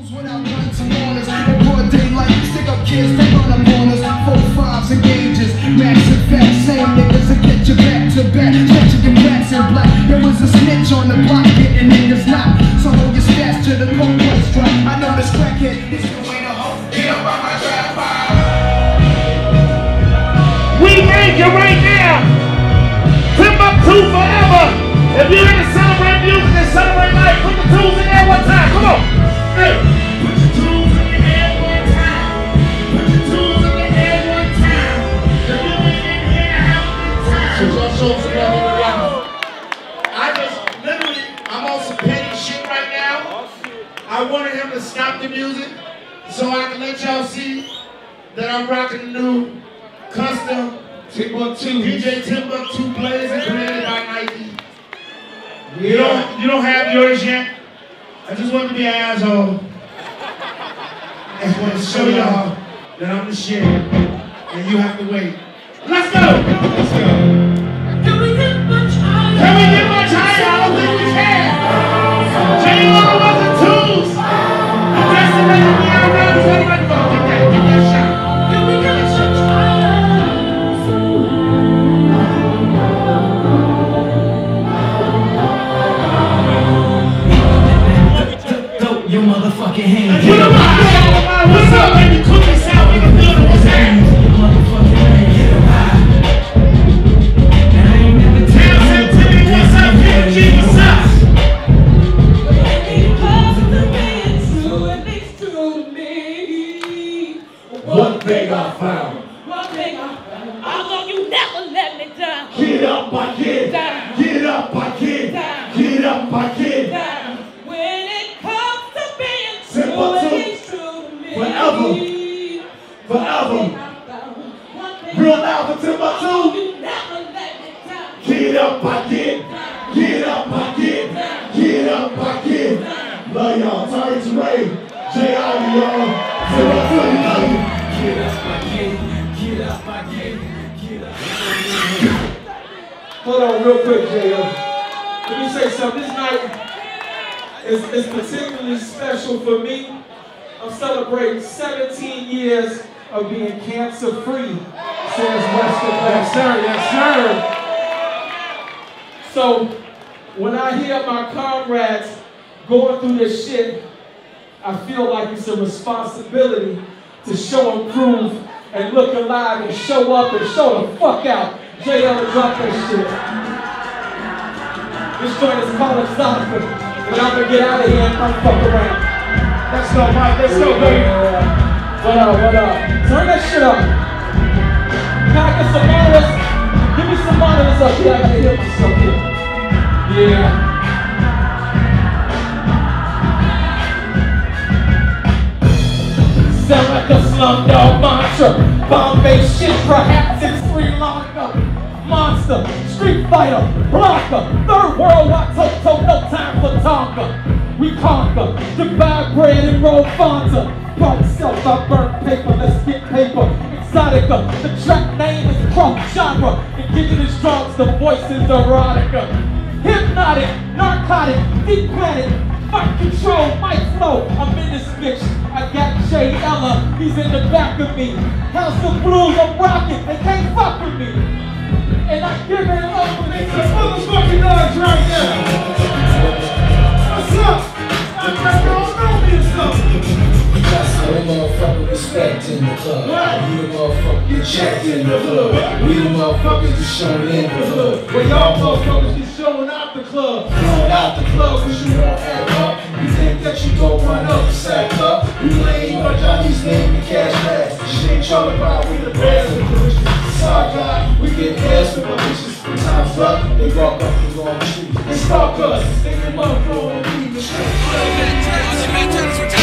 Without guns and corners, in broad daylight, stick up kids, they run up on us. 4-5s and gauges, max and fat, same niggas that get you back to back, catching your backs in black. There was a snitch on the block, getting niggas knocked. So hold your stats to the cold price drop. I know this crackhead is the way to hope. Get up on my trap fire. We need you right now. Timbuck2Forever. If you're in the celebrate music and celebrate life, put the tools in there one time. Come on. Hey. Put your tools in the air one time. Put your tools in the air one time. If you ain't in here, have a good time. So y'all show some love in the round. I just literally, I'm on some petty shit right now. I wanted him to stop the music so I can let y'all see that I'm rocking the new custom Timbuck2 DJ Timbuck2 Blazer created by Nike. You don't have yours yet. I just want to be an asshole. I just want to show y'all that I'm the shit, and you have to wait. Let's go! Let's go. Can we get much higher? Can we get much higher? I don't think we can. J.R. was the tools. The destination we are around is ready to go. Get that shot. Can we get much higher? Your motherfucking hands. Get him out! What's up, baby? Cook this out in the middle of his hands. Your motherfucking hands. Get him high. And I ain't never tell Timmy, what's up? TFJ, what's up? One thing I found. One thing I found. Although you never let me down. Get up, my kid. Down. Get up, my kid. Down. Get up, my kid. Down. When it comes to being Timbuck2 true to me. Forever. Forever. One thing Real loud for Timbuck2. you never let me down. Get up, my kid. Get up, my kid. Get up, my kid. Love y'all. Sorry to Ray. J.I. y'all. Timbuck2, love you. Get up, my kid. Get up, my kid. Get up. Hold on real quick, J.O. Let me say something. This night is particularly special for me. I'm celebrating 17 years of being cancer-free, says Western. Yes, sir. Yes, sir. So when I hear my comrades going through this shit, I feel like it's a responsibility to show and prove and look alive and show up and show the fuck out. JL dropped that shit. This joint is called Exotica, and I'm gonna get out of here and come fuck around. Let's go, Mike. Let's go, baby. What up? What up? Turn that shit up. Can I get some monitors? Give me some monitors up here. I gotta hear myself here. Yeah. Sound like a slumdog mantra. Bombay shit, perhaps it's Sri Lanka. Monster, street fighter, blocker. Third world, Watoto, no time for Tonka. We conquer, divide bread and roll Fanta. Part self, I burn paper, let's get paper. Exotica, the track name is cross genre. Indigenous drugs, the voice is erotica. Hypnotic, narcotic, deep planet. Fight control, mic flow, I'm in this bitch. I got Jay Ella, he's in the back of me. House of Blues, I'm rocking, they can't fuck with me. And I'm giving it up for these motherfucking dogs right now. What's up? I don't know me or something. That's the motherfucker respect in the club. We the motherfucker get checked in the hood. We the motherfuckers get shown in the hood. Well, y'all motherfuckers get showing out the club. Going out the club cause you won't act up. You think that you gon' run up and sack up. We laying on Johnny's name and cash bags. Shit ain't trying to buy, we the best. Saga, we get ass with my bitches. When time's up, they walk up and go on the street. They stalk us, they get motherfucker and leave the street.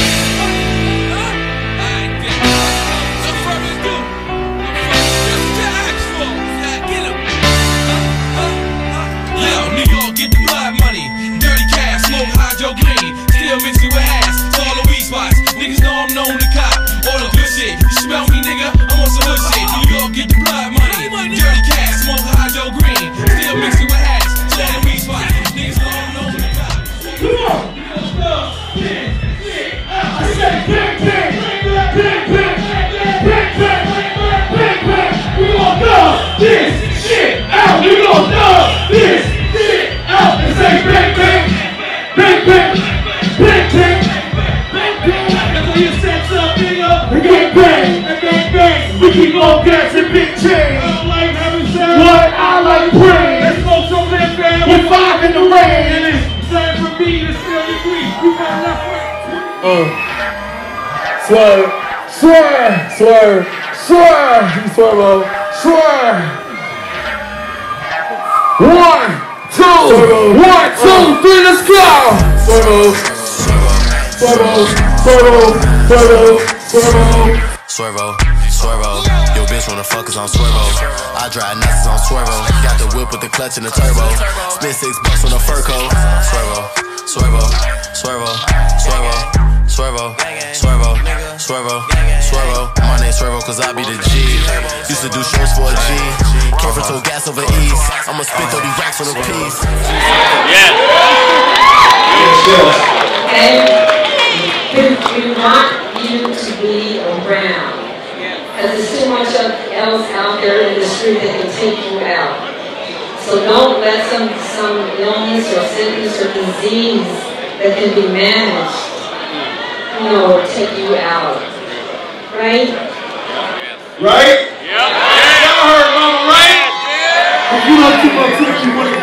Get the blood money, dirty cash, smoke hydro green, still mixing with ass, all the weed spots. Niggas know I'm known to cop, all the good shit. You smell me, nigga? I'm on some hood shit. New York, get the blood money, dirty cash, smoke hydro green, still mixing with ass, all the weed spots. Niggas know I'm known to cop. Come on! Let's go! Yeah! Swerve, swerve, swerve, swerve, swervo, swerve. 1, 2, 1, 2, 3, let's go. Swervo, swervo, swervo, swervo, swervo, swervo, swervo. Yo, bitch wanna fuck us on swervo. I drive nuts on swervo. Got the whip with the clutch and the turbo. Spent $6 on a fur coat. Swervo, swervo, swervo, swervo, swervo, swervo, swervo, swervo. My name's Swervo cause I be the G. Used to do shows for a G. Came from told gas over east. I'ma spit 30 racks on a piece. Yeah. And we want you to be around. Because there's too much else out there in the street that can take you out. So don't let some illness or sickness or disease that can be managed, you know, take you out. Right? Right? Yep. Y'all heard mama, right? If you don't keep on you want to